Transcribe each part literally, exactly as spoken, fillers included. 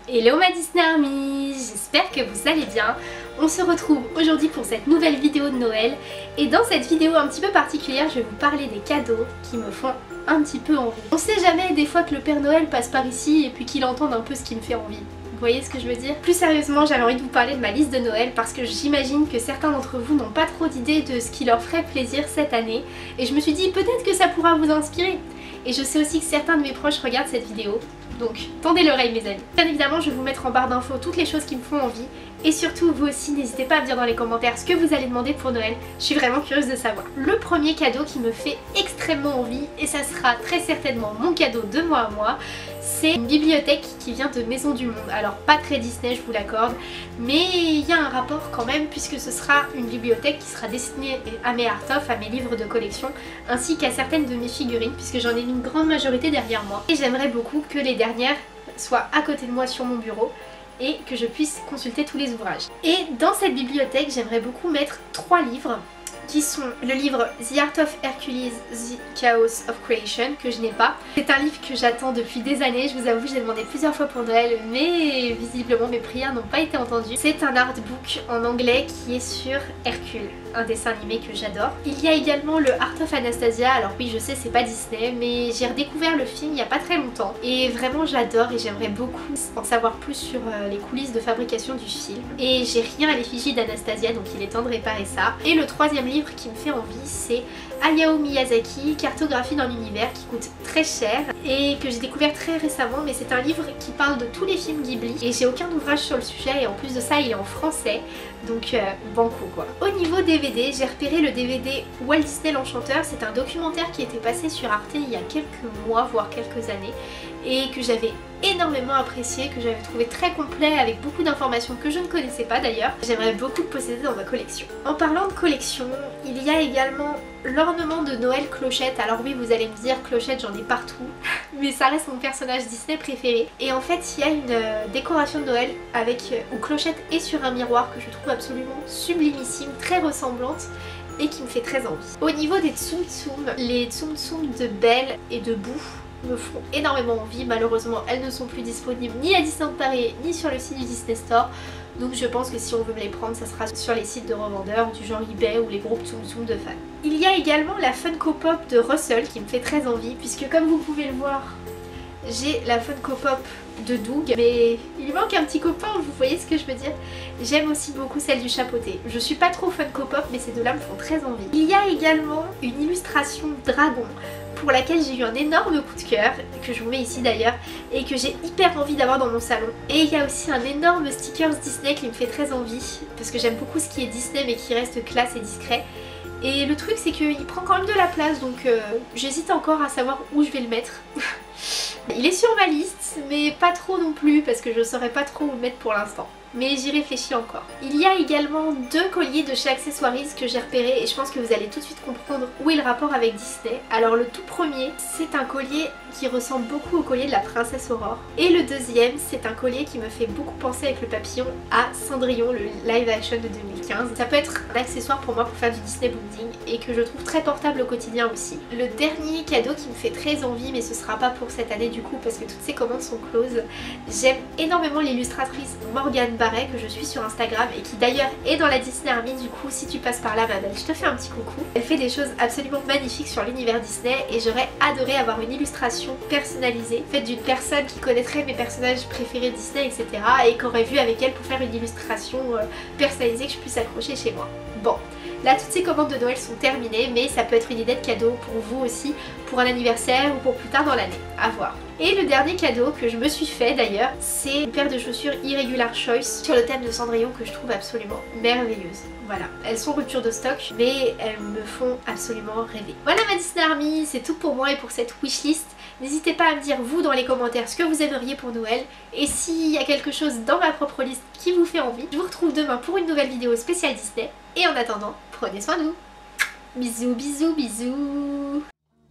Hello ma Disney Army, j'espère que vous allez bien. On se retrouve aujourd'hui pour cette nouvelle vidéo de Noël et dans cette vidéo un petit peu particulière je vais vous parler des cadeaux qui me font un petit peu envie. On sait jamais des fois que le Père Noël passe par ici et puis qu'il entende un peu ce qui me fait envie. Vous voyez ce que je veux dire? Plus sérieusement, j'avais envie de vous parler de ma liste de Noël parce que j'imagine que certains d'entre vous n'ont pas trop d'idées de ce qui leur ferait plaisir cette année et je me suis dit peut-être que ça pourra vous inspirer. Et je sais aussi que certains de mes proches regardent cette vidéo, donc tendez l'oreille mes amis. Bien évidemment je vais vous mettre en barre d'infos toutes les choses qui me font envie et surtout vous aussi n'hésitez pas à me dire dans les commentaires ce que vous allez demander pour Noël, je suis vraiment curieuse de savoir. Le premier cadeau qui me fait extrêmement envie et ça sera très certainement mon cadeau de moi à moi, c'est une bibliothèque qui vient de Maison du Monde. Alors pas très Disney je vous l'accorde, mais il y a un rapport quand même puisque ce sera une bibliothèque qui sera destinée à mes art-of, à mes livres de collection, ainsi qu'à certaines de mes figurines puisque j'en ai une grande majorité derrière moi. Et j'aimerais beaucoup que les dernières soient à côté de moi sur mon bureau et que je puisse consulter tous les ouvrages. Et dans cette bibliothèque j'aimerais beaucoup mettre trois livres qui sont le livre The Art of Hercules, The Chaos of Creation, que je n'ai pas. C'est un livre que j'attends depuis des années, je vous avoue, j'ai demandé plusieurs fois pour Noël, mais visiblement mes prières n'ont pas été entendues. C'est un artbook en anglais qui est sur Hercule, un dessin animé que j'adore. Il y a également le Art of Anastasia, alors oui je sais c'est pas Disney, mais j'ai redécouvert le film il n'y a pas très longtemps, et vraiment j'adore et j'aimerais beaucoup en savoir plus sur les coulisses de fabrication du film. Et j'ai rien à l'effigie d'Anastasia, donc il est temps de réparer ça. Et le troisième livre qui me fait envie c'est Hayao Miyazaki, Cartographie dans l'univers, qui coûte très cher et que j'ai découvert très récemment, mais c'est un livre qui parle de tous les films Ghibli et j'ai aucun ouvrage sur le sujet et en plus de ça il est en français, donc euh, banco quoi. Au niveau D V D, j'ai repéré le D V D Walt Disney l'Enchanteur, c'est un documentaire qui était passé sur Arte il y a quelques mois voire quelques années et que j'avais énormément apprécié, que j'avais trouvé très complet avec beaucoup d'informations que je ne connaissais pas d'ailleurs. J'aimerais beaucoup le posséder dans ma collection. En parlant de collection, il y a également l'ornement de Noël Clochette. Alors oui vous allez me dire Clochette j'en ai partout mais ça reste mon personnage Disney préféré et en fait il y a une euh, décoration de Noël avec euh, où Clochette est sur un miroir que je trouve absolument sublimissime, très ressemblante et qui me fait très envie. Au niveau des Tsum Tsum, les Tsum Tsum de Belle et de Boo me font énormément envie. Malheureusement elles ne sont plus disponibles ni à Disneyland Paris ni sur le site du Disney Store, donc je pense que si on veut me les prendre ça sera sur les sites de revendeurs du genre eBay ou les groupes Tsum Tsum de fans. Il y a également la Funko Pop de Russell qui me fait très envie puisque comme vous pouvez le voir j'ai la Funko Pop de Doug, mais il manque un petit copain, vous voyez ce que je veux dire. J'aime aussi beaucoup celle du chapeauté. Je suis pas trop Funko Pop mais ces deux-là me font très envie. Il y a également une illustration dragon pour laquelle j'ai eu un énorme coup de cœur, que je vous mets ici d'ailleurs, et que j'ai hyper envie d'avoir dans mon salon. Et il y a aussi un énorme stickers Disney qui me fait très envie, parce que j'aime beaucoup ce qui est Disney mais qui reste classe et discret. Et le truc c'est qu'il prend quand même de la place, donc euh, j'hésite encore à savoir où je vais le mettre. Il est sur ma liste, mais pas trop non plus, parce que je saurais pas trop où le mettre pour l'instant. Mais j'y réfléchis encore. Il y a également deux colliers de chez Accessoiries que j'ai repérés et je pense que vous allez tout de suite comprendre où est le rapport avec Disney. Alors le tout premier, c'est un collier qui ressemble beaucoup au collier de la princesse Aurore. Et le deuxième, c'est un collier qui me fait beaucoup penser avec le papillon à Cendrillon, le live action de deux mille quinze. Ça peut être un accessoire pour moi pour faire du Disney bonding et que je trouve très portable au quotidien aussi. Le dernier cadeau qui me fait très envie, mais ce sera pas pour cette année du coup parce que toutes ces commandes sont closes. J'aime énormément l'illustratrice Morgane Barret que je suis sur Instagram et qui d'ailleurs est dans la Disney Army, du coup si tu passes par là ma belle je te fais un petit coucou. Elle fait des choses absolument magnifiques sur l'univers Disney et j'aurais adoré avoir une illustration personnalisée faite d'une personne qui connaîtrait mes personnages préférés Disney etc et qui aurait vu avec elle pour faire une illustration personnalisée que je puisse accrocher chez moi. Bon, là toutes ces commandes de Noël sont terminées mais ça peut être une idée de cadeau pour vous aussi, pour un anniversaire ou pour plus tard dans l'année, à voir. Et le dernier cadeau que je me suis fait d'ailleurs, c'est une paire de chaussures Irregular Choice sur le thème de Cendrillon que je trouve absolument merveilleuse. Voilà, elles sont rupture de stock mais elles me font absolument rêver. Voilà ma Disney Army, c'est tout pour moi et pour cette wishlist. N'hésitez pas à me dire vous dans les commentaires ce que vous aimeriez pour Noël et s'il y a quelque chose dans ma propre liste qui vous fait envie. Je vous retrouve demain pour une nouvelle vidéo spéciale Disney et en attendant, prenez soin de vous. Bisous, bisous, bisous.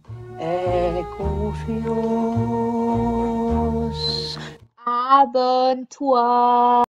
Et confiance, abonne-toi.